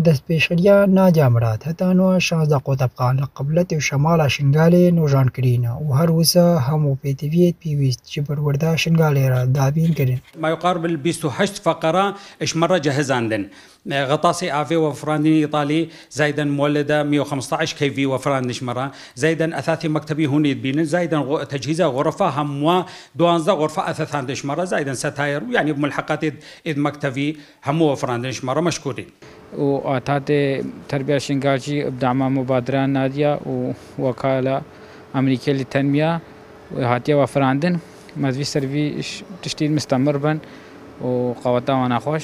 دەستپێشخستیە نادیامرات هەتانوە 16 قۆتەبقان لە قبلەت و شەماڵە شنگالێ نۆژانکرینە و هەروسە هەموو پێتەویەت پێویست ji پەروەردە شنگالێرە دابین kirin. ما يقارب ال 28 فقرة اشمرة جهزاندن غطاسي آفي وفراندين إيطالي زايدا مولدة 115 كي في وفراند شمرة زايدا أثاثي مكتبي هون يدبين زايدا تجهيزها غرفة هموا دوانزا غرفة أثاثان شمرة زايدا ستاير يعني بملحقات إذ مكتبي هموا وفراند شمرة مشكورين. وآتات تربية شنغالجي بدعم مبادرة نادية ووكالة أمريكية للتنمية وهاتيا وفراندن مازوي سرفي تشتيل مستمر بن وقوتا وانا خوش.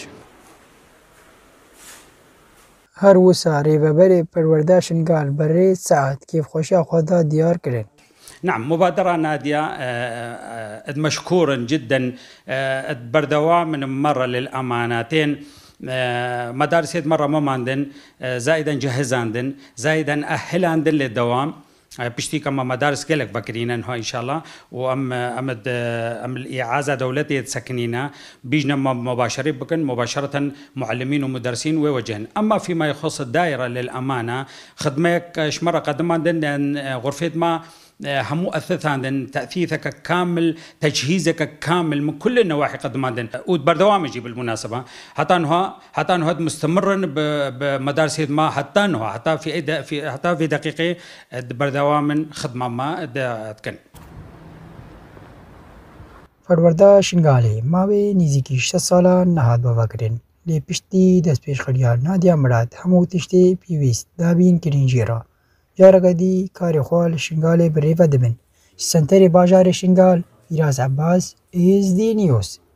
هەروسا ڕێبەبەرێ پەروەردە شنگال بەڕێ سعات کێفخۆشیە خۆدا دیار kirin. نعم مبادرة نادية مشكورا جدا بردوا من مرة للأمانتين مدارس مرة مماندن زائدا جهزاندن زائدا أهلاندن للدوام بشتي كما مدارس قلق بكرينا إن شاء الله وأم الإعازة دولتي تسكنينا بيجنا مباشرة بكن مباشرة معلمين ومدرسين ووجهن. أما فيما يخص الدائرة للأمانة خدمك شمرة قدمان غرفة ما همو أثاثاندن تأثيثك كامل تجهيزك كامل من كل النواحي قدماندن وبردوامجي بالمناسبة حتى انه مستمرا بمدارس ما حتى في دقيقة بردوام خدمة ما تكن. پەروەردە شنگالێ ماوەی نزیکی 6 ساڵە نەهات بەڤەکردن لێ پشتی دەستپێشخستیار نادیامرات هەموو تشتێ پێویست دابین کرینجێرە جارێکە دی کاری خوا لە شنگالێ بەڕێوە دەبن. سەنتەرێ باژارێ شنگال ئیراز عەباس ASD نیوز.